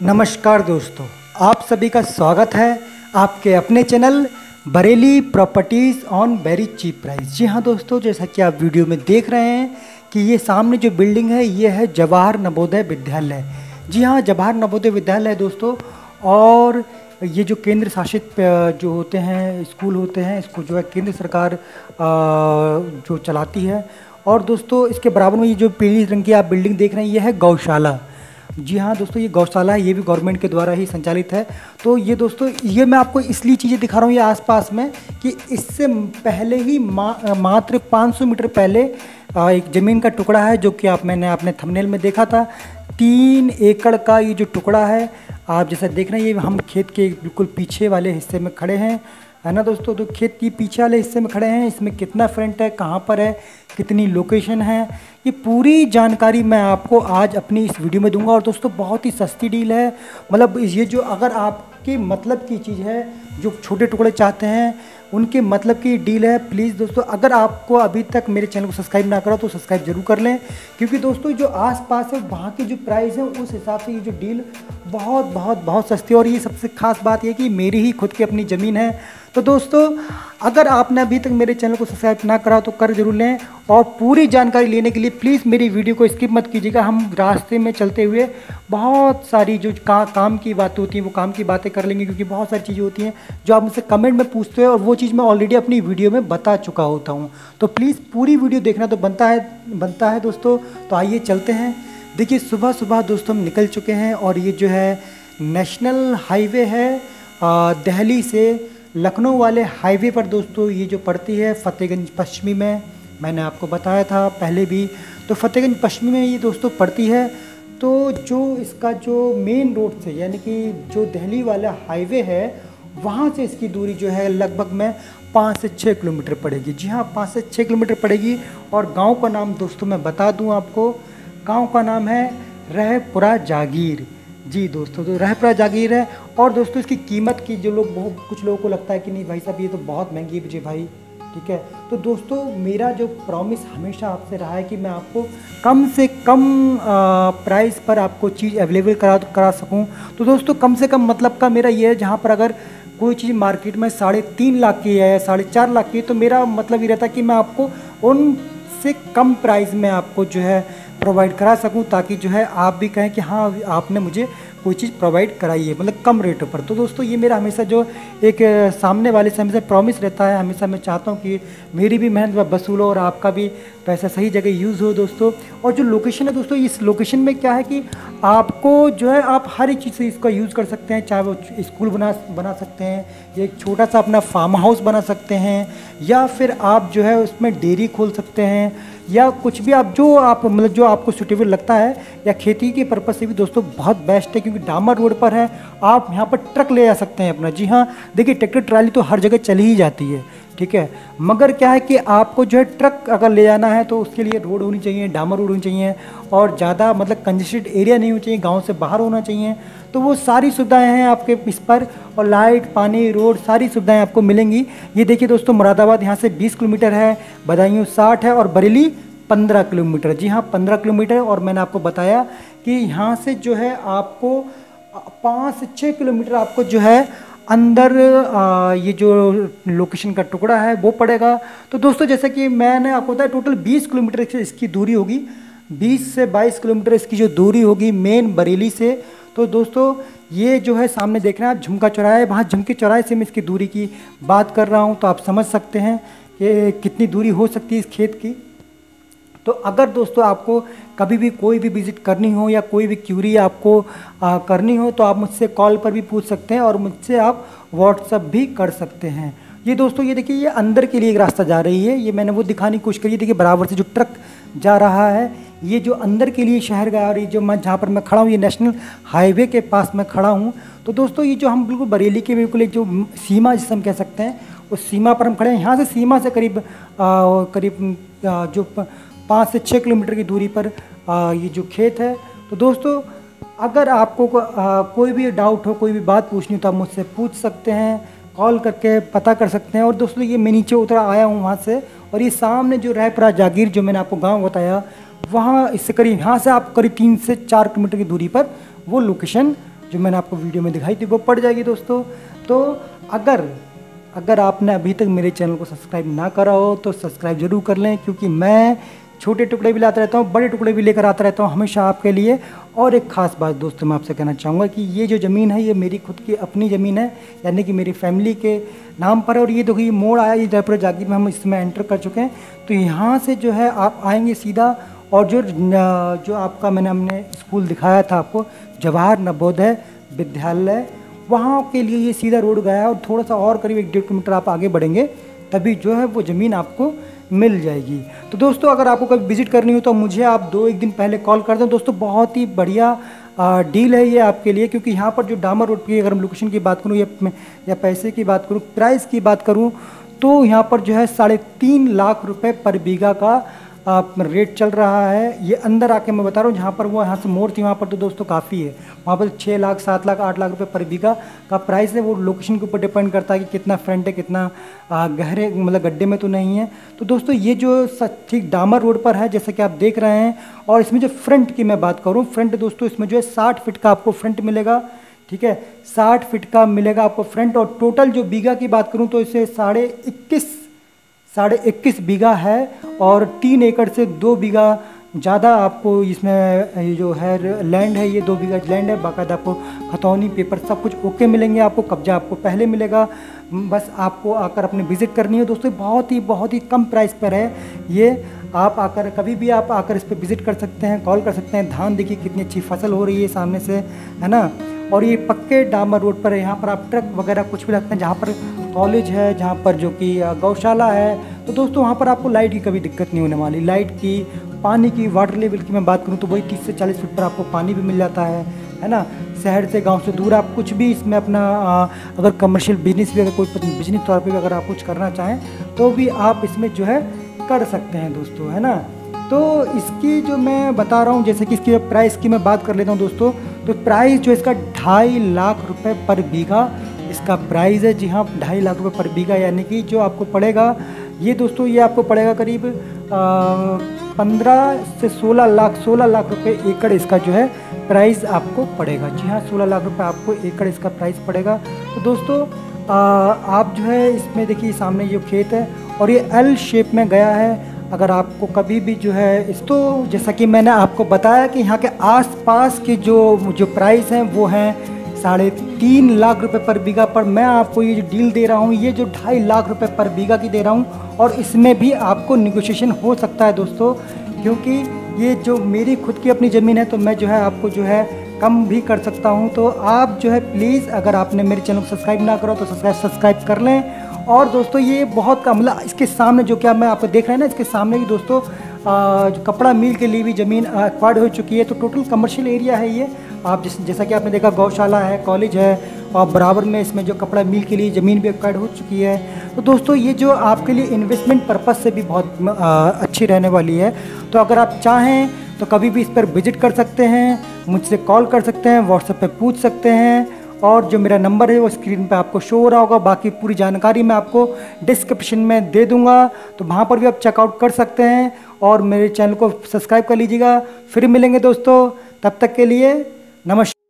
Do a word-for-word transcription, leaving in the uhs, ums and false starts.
नमस्कार दोस्तों, आप सभी का स्वागत है आपके अपने channel Bareilly properties on very cheap price. जी हाँ दोस्तों, जैसा कि आप वीडियो में देख रहे हैं कि ये सामने जो बिल्डिंग है ये है जवाहर नवोदय विद्यालय। जी हाँ, जवाहर नवोदय विद्यालय है दोस्तों। और ये जो केंद्र शासित जो होते हैं स्कूल होते हैं, इसको जो है केंद्र सरकार जो चलाती है। और दोस्तों इसके बराबर में ये जो पीली रंग की आप बिल्डिंग देख रहे हैं ये है गौशाला। जी हाँ दोस्तों, ये गौशाला है, ये भी गवर्नमेंट के द्वारा ही संचालित है। तो ये दोस्तों ये मैं आपको इसलिए चीज़ें दिखा रहा हूँ ये आसपास में कि इससे पहले ही मा, मात्र पाँच सौ मीटर पहले एक ज़मीन का टुकड़ा है जो कि आप मैंने अपने थंबनेल में देखा था। तीन एकड़ का ये जो टुकड़ा है, आप जैसा देख रहे हैं, ये हम खेत के बिल्कुल पीछे वाले हिस्से में खड़े हैं, है ना दोस्तों। तो खेत के पीछे वाले हिस्से में खड़े हैं। इसमें कितना फ्रंट है, कहाँ पर है, कितनी लोकेशन है, ये पूरी जानकारी मैं आपको आज अपनी इस वीडियो में दूंगा। और दोस्तों बहुत ही सस्ती डील है, मतलब ये जो अगर आपके मतलब की चीज़ है, जो छोटे टुकड़े चाहते हैं उनके मतलब की डील है। प्लीज़ दोस्तों, अगर आपको अभी तक मेरे चैनल को सब्सक्राइब ना करो तो सब्सक्राइब जरूर कर लें, क्योंकि दोस्तों जो आसपास है वहाँ की जो प्राइस है उस हिसाब से ये जो डील बहुत बहुत बहुत सस्ती है। और ये सबसे खास बात ये कि मेरी ही खुद की अपनी ज़मीन है। तो दोस्तों अगर आपने अभी तक मेरे चैनल को सब्सक्राइब ना करा तो कर जरूर लें। और पूरी जानकारी लेने के लिए प्लीज़ मेरी वीडियो को स्किप मत कीजिएगा। हम रास्ते में चलते हुए बहुत सारी जो का, काम की बातें होती हैं वो काम की बातें कर लेंगे, क्योंकि बहुत सारी चीज़ें होती हैं जो आप मुझसे कमेंट में पूछते हैं और वो चीज़ मैं ऑलरेडी अपनी वीडियो में बता चुका होता हूँ। तो प्लीज़ पूरी वीडियो देखना तो बनता है बनता है दोस्तों। तो आइए चलते हैं। देखिए सुबह सुबह दोस्तों हम निकल चुके हैं और ये जो है नेशनल हाईवे है दिल्ली से लखनऊ वाले हाईवे पर दोस्तों। ये जो पड़ती है फ़तेहगंज पश्चिमी में, मैंने आपको बताया था पहले भी। तो फ़तेहगंज पश्चिमी में ये दोस्तों पड़ती है। तो जो इसका जो मेन रोड से यानी कि जो दिल्ली वाला हाईवे है वहाँ से इसकी दूरी जो है लगभग में पाँच से छः किलोमीटर पड़ेगी। जी हाँ, पाँच से छः किलोमीटर पड़ेगी। और गांव का नाम दोस्तों मैं बता दूं आपको, गांव का नाम है रहपुरा जागीर। जी दोस्तों, तो रहपुरा जागीर है। और दोस्तों इसकी कीमत की जो लोग बहुत कुछ लोगों को लगता है कि नहीं भाई साहब ये तो बहुत महंगी है जी भाई, ठीक है। तो दोस्तों मेरा जो प्रॉमिस हमेशा आपसे रहा है कि मैं आपको कम से कम आ, प्राइस पर आपको चीज़ अवेलेबल करा करा सकूं। तो दोस्तों कम से कम मतलब का मेरा ये है, जहां पर अगर कोई चीज़ मार्केट में साढ़े तीन लाख की है, साढ़े चार लाख की है, तो मेरा मतलब ये रहता है कि मैं आपको उनसे कम प्राइस में आपको जो है प्रोवाइड करा सकूं, ताकि जो है आप भी कहें कि हाँ आपने मुझे कोई चीज़ प्रोवाइड कराई है, मतलब कम रेटों पर। तो दोस्तों ये मेरा हमेशा जो एक सामने वाले से हमेशा प्रॉमिस रहता है। हमेशा मैं चाहता हूँ कि मेरी भी मेहनत वसूल हो और आपका भी पैसा सही जगह यूज़ हो दोस्तों। और जो लोकेशन है दोस्तों, इस लोकेशन में क्या है कि आपको जो है आप हर एक चीज़ से इसका यूज़ कर सकते हैं। चाहे वो स्कूल बना बना सकते हैं, या एक छोटा सा अपना फार्म हाउस बना सकते हैं, या फिर आप जो है उसमें डेयरी खोल सकते हैं, या कुछ भी आप जो आप मतलब जो आपको सूटेबल लगता है, या खेती के पर्पज़ से भी दोस्तों बहुत बेस्ट है, क्योंकि डामर रोड पर है। आप यहाँ पर ट्रक ले जा सकते हैं अपना। जी हाँ, देखिए ट्रैक्टर ट्राली तो हर जगह चली ही जाती है, ठीक है। मगर क्या है कि आपको जो है ट्रक अगर ले जाना है तो उसके लिए रोड होनी चाहिए, डामर रोड होनी चाहिए, और ज़्यादा मतलब कंजेस्टेड एरिया नहीं होना चाहिए, गाँव से बाहर होना चाहिए। तो वो सारी सुविधाएं हैं आपके इस पर, और लाइट, पानी, रोड, सारी सुविधाएं आपको मिलेंगी। ये देखिए दोस्तों, मुरादाबाद यहाँ से बीस किलोमीटर है, बदायूं साठ है, और बरेली पंद्रह किलोमीटर। जी हाँ, पंद्रह किलोमीटर। और मैंने आपको बताया कि यहाँ से जो है आपको पाँच से छः किलोमीटर आपको जो है अंदर आ, ये जो लोकेशन का टुकड़ा है वो पड़ेगा। तो दोस्तों जैसे कि मैंने आपको बताया टोटल बीस किलोमीटर से इसकी दूरी होगी, बीस से बाईस किलोमीटर इसकी जो दूरी होगी मेन बरेली से। तो दोस्तों ये जो है सामने देख रहे हैं आप झुमका चौराहे, वहाँ झुमके चौराहे से मैं इसकी दूरी की बात कर रहा हूँ। तो आप समझ सकते हैं कि कितनी दूरी हो सकती है इस खेत की। तो अगर दोस्तों आपको कभी भी कोई भी विज़िट करनी हो या कोई भी क्यूरी आपको आ, करनी हो तो आप मुझसे कॉल पर भी पूछ सकते हैं, और मुझसे आप व्हाट्सअप भी कर सकते हैं। ये दोस्तों ये देखिए, ये अंदर के लिए एक रास्ता जा रही है, ये मैंने वो दिखाने की कोशिश करी। देखिए बराबर से जो ट्रक जा रहा है, ये जो अंदर के लिए शहर गया, और ये जो मैं जहाँ पर मैं खड़ा हूँ ये नेशनल हाईवे के पास मैं खड़ा हूँ। तो दोस्तों ये जो हम बिल्कुल बरेली के बिल्कुल एक जो सीमा जिसे हम कह सकते हैं उस सीमा पर हम खड़े हैं। यहाँ से सीमा से करीब आ, करीब आ, जो पाँच से छः किलोमीटर की दूरी पर आ, ये जो खेत है। तो दोस्तों अगर आपको को, आ, कोई भी डाउट हो, कोई भी बात पूछनी हो तो आप मुझसे पूछ सकते हैं, कॉल करके पता कर सकते हैं। और दोस्तों ये मैं नीचे उतरा आया हूँ वहाँ से, और ये सामने जो रहपुरा जागीर जो मैंने आपको गांव बताया, वहाँ इससे करीब यहाँ से आप करीब तीन से चार किलोमीटर की दूरी पर वो लोकेशन जो मैंने आपको वीडियो में दिखाई थी वो पड़ जाएगी दोस्तों। तो अगर अगर आपने अभी तक मेरे चैनल को सब्सक्राइब ना करा हो तो सब्सक्राइब ज़रूर कर लें, क्योंकि मैं छोटे टुकड़े भी लाता रहता हूँ, बड़े टुकड़े भी लेकर आता रहता हूँ हमेशा आपके लिए। और एक ख़ास बात दोस्तों मैं आपसे कहना चाहूँगा कि ये जो ज़मीन है ये मेरी खुद की अपनी ज़मीन है, यानी कि मेरी फैमिली के नाम पर है। और ये देखो ये मोड़ आया, ये जयपुर जागीर में हम इसमें एंटर कर चुके हैं। तो यहाँ से जो है आप आएंगे सीधा, और जो जो आपका मैंने हमने स्कूल दिखाया था आपको, जवाहर नवोदय विद्यालय, वहाँ के लिए ये सीधा रोड गया है। और थोड़ा सा और करीब एक डेढ़ किलोमीटर आप आगे बढ़ेंगे तभी जो है वो ज़मीन आपको मिल जाएगी। तो दोस्तों अगर आपको कभी विज़िट करनी हो तो मुझे आप दो एक दिन पहले कॉल कर दें दोस्तों। बहुत ही बढ़िया आ, डील है ये आपके लिए, क्योंकि यहाँ पर जो डामर रोड की अगर हम लोकेशन की बात करूँ या, या पैसे की बात करूँ, प्राइस की बात करूँ, तो यहाँ पर जो है साढ़े तीन लाख रुपए पर बीघा का आप रेट चल रहा है। ये अंदर आके मैं बता रहा हूँ, जहाँ पर वो यहाँ से मोड़ थी वहाँ पर तो दोस्तों काफ़ी है, वहाँ पर छः लाख सात लाख आठ लाख रुपए पर बीघा का प्राइस है। वो लोकेशन के ऊपर डिपेंड करता है कि कितना फ्रंट है, कितना आ, गहरे मतलब गड्ढे में तो नहीं है। तो दोस्तों ये जो ठीक डामर रोड पर है जैसा कि आप देख रहे हैं। और इसमें जो फ्रंट की मैं बात करूँ, फ्रंट दोस्तों इसमें जो है साठ फीट का आपको फ्रंट मिलेगा, ठीक है, साठ फीट का मिलेगा आपको फ्रंट। और टोटल जो बीघा की बात करूँ तो इसे साढ़े इक्कीस साढ़े इक्कीस बीघा है, और तीन एकड़ से दो बीघा ज़्यादा आपको इसमें ये जो है लैंड है, ये दो बीघा लैंड है। बाकायदा आपको खतौनी पेपर सब कुछ ओके मिलेंगे, आपको कब्जा आपको पहले मिलेगा। बस आपको आकर अपनी विज़िट करनी है दोस्तों। बहुत ही बहुत ही कम प्राइस पर है ये, आप आकर कभी भी आप आकर इस पर विज़िट कर सकते हैं, कॉल कर सकते हैं। धान देखिए कितनी अच्छी फसल हो रही है सामने से, है ना। और ये पक्के डामर रोड पर है, यहाँ पर आप ट्रक वगैरह कुछ भी लगते हैं। जहाँ पर कॉलेज है, जहाँ पर जो कि गौशाला है, तो दोस्तों वहाँ पर आपको लाइट की कभी दिक्कत नहीं होने वाली। लाइट की, पानी की, वाटर लेवल की मैं बात करूँ तो वही तीस से चालीस फीट पर आपको पानी भी मिल जाता है, है ना। शहर से गांव से दूर आप कुछ भी इसमें अपना आ, अगर कमर्शियल बिजनेस भी, अगर कोई बिजनेस तौर पे भी अगर आप कुछ करना चाहें तो भी आप इसमें जो है कर सकते हैं दोस्तों, है ना। तो इसकी जो मैं बता रहा हूँ, जैसे कि इसकी प्राइस की मैं बात कर लेता हूँ दोस्तों। तो प्राइस जो इसका ढाई लाख रुपए पर बीघा इसका प्राइस है। जी हाँ, ढाई लाख रुपए पर बीघा, यानी कि जो आपको पड़ेगा ये दोस्तों, ये आपको पड़ेगा करीब पंद्रह से सोलह लाख सोलह लाख रुपए एकड़ इसका जो है प्राइस आपको पड़ेगा। जी हाँ, सोलह लाख रुपए आपको एकड़ इसका प्राइस पड़ेगा। तो दोस्तों आ, आप जो है इसमें देखिए सामने ये खेत है और ये एल शेप में गया है। अगर आपको कभी भी जो है इस, तो जैसा कि मैंने आपको बताया कि यहाँ के आसपास के जो जो प्राइस हैं वो हैं साढ़े तीन लाख रुपए पर बीघा। पर मैं आपको ये जो डील दे रहा हूँ ये जो ढाई लाख रुपए पर बीघा की दे रहा हूँ, और इसमें भी आपको निगोशिएशन हो सकता है दोस्तों, क्योंकि ये जो मेरी खुद की अपनी ज़मीन है तो मैं जो है आपको जो है कम भी कर सकता हूँ। तो आप जो है प्लीज़, अगर आपने मेरे चैनल को सब्सक्राइब ना करो तो सब्सक्राइब सब्सक्राइब कर लें। और दोस्तों ये बहुत कम, मतलब इसके सामने जो क्या मैं आपको देख रहे हैं ना, इसके सामने भी दोस्तों आ, जो कपड़ा मिल के लिए भी ज़मीन एक्वायर्ड हो चुकी है। तो टोटल कमर्शियल एरिया है ये। आप जिस जैसा कि आपने देखा गौशाला है, कॉलेज है, और बराबर में इसमें जो कपड़ा मिल के लिए ज़मीन भी एक्वायर्ड हो चुकी है। तो दोस्तों ये जो आपके लिए इन्वेस्टमेंट पर्पज़ से भी बहुत आ, अच्छी रहने वाली है। तो अगर आप चाहें तो कभी भी इस पर विजिट कर सकते हैं, मुझसे कॉल कर सकते हैं, व्हाट्सएप पे पूछ सकते हैं। और जो मेरा नंबर है वो स्क्रीन पे आपको शो हो रहा होगा। बाकी पूरी जानकारी मैं आपको डिस्क्रिप्शन में दे दूंगा, तो वहाँ पर भी आप चेकआउट कर सकते हैं। और मेरे चैनल को सब्सक्राइब कर लीजिएगा। फिर मिलेंगे दोस्तों, तब तक के लिए नमस्कार।